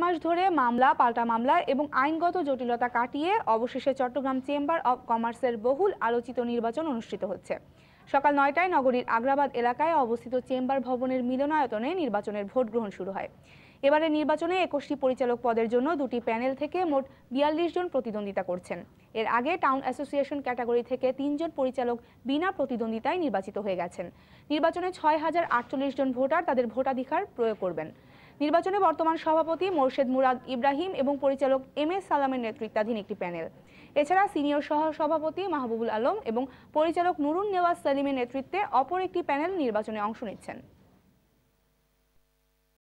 মাস ধরে মামলা, পাল্টা মামলা এবং আইনগত জটিলতা কাটিয়ে অবশেষে চট্টগ্রাম চেম্বার অব কমার্সের বহুল আলোচিত নির্বাচন অনুষ্ঠিত হচ্ছে। সকাল ৯টায় নগরীর আগ্রাবাদ এলাকায় অবস্থিত চেম্বার ভবনের মিলনায়তনে নির্বাচনের ভোট গ্রহণ শুরু হয়। এবারে নির্বাচনে ২১টি পরিচালক পদের জন্য দুটি প্যানেল থেকে মোট ৪২ জন প্রতিদ্বন্দ্বিতা করছেন। এর আগে টাউন অ্যাসোসিয়েশন ক্যাটাগরি থেকে ৩ জন পরিচালক বিনা প্রতিদ্বন্দ্বিতায় নির্বাচিত হয়ে গেছেন। নির্বাচনে ৬,০৪৮ জন ভোটার তাদের ভোটাধিকার প্রয়োগ করবেন। নির্বাচনে বর্তমান সভাপতি মোর্শেদ মুরাদ ইব্রাহিম এবং পরিচালক এম.এস. সালামের নেতৃত্বাধীন একটি প্যানেল, এছাড়া সিনিয়র সহ সভাপতি মাহবুবুল আলম এবং পরিচালক নুরুন নেওয়াজ সেলিমের নেতৃত্বে অপর একটি প্যানেল নির্বাচনে অংশ নিচ্ছেন।